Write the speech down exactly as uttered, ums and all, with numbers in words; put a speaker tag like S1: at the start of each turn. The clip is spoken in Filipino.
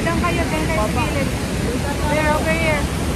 S1: Diyan kayo, diyan kayo sa gilid. Here, over here.